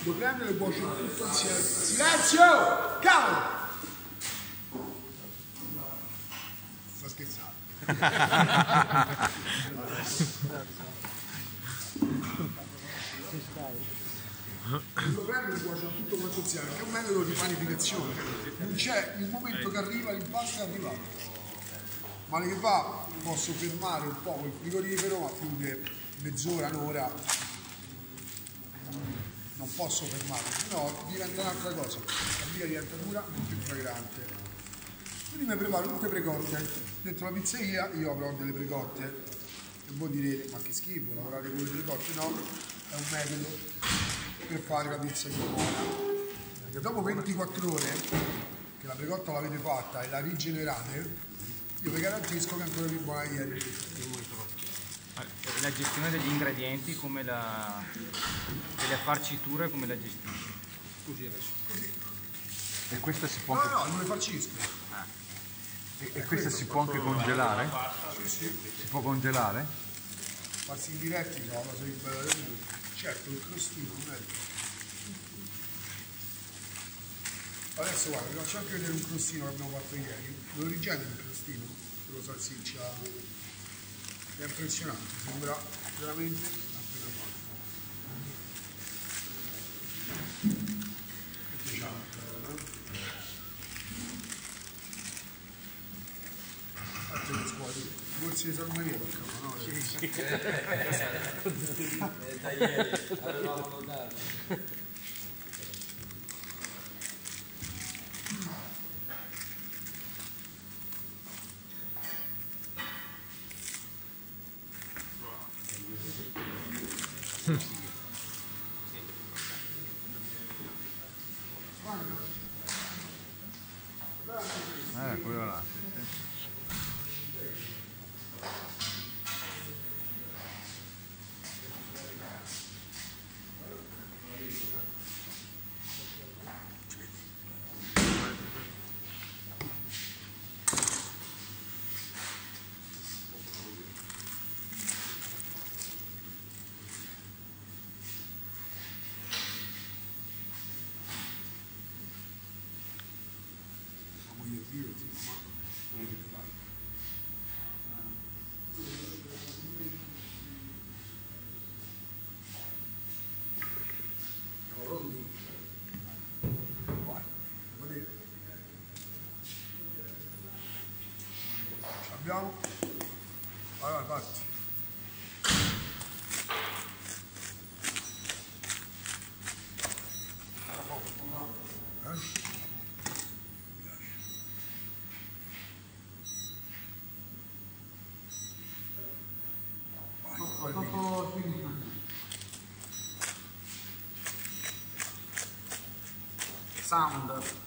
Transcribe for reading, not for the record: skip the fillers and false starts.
lo prendo e lo cuocio tutto insieme. Silenzio! Cavolo! Sta scherzando. Lo prendo e lo cuocio tutto quanto insieme, che è un metodo di panificazione. Non c'è il momento che arriva, l'impasto è arrivato. Male che va, posso fermare un po' il frigorifero, ma più che mezz'ora, un'ora non posso fermarlo, sennò diventa un'altra cosa. La birra diventa dura, non più fragrante. Quindi mi preparo tutte precotte. Dentro la pizzeria io avrò delle precotte. E voi direte, ma che schifo, lavorare con le precotte? No, è un metodo per fare la pizza più buona. Perché dopo 24 ore che la precotta l'avete fatta e la rigenerate, io vi garantisco che è ancora più buona ieri. La gestione degli ingredienti, come delle farciture, come la gestisci? Così adesso. Così. E questa si può No, anche... no, non le farcisco. E questa si può anche congelare? Sì, sì. Si può congelare? Farsi in diretti no, la cosa più bella del mondo. Certo, il crostino non è. Adesso guarda, vi faccio anche vedere un crostino che abbiamo fatto ieri. Lo rigenero il crostino, quello salsiccia. È impressionante, sembra veramente appena fatto. Diciamo, le scuole, borsi di salumeria toccano, no? Sì. Da ieri avevamo dato. Quello là. Abbiamo? Allora, parti. Sound.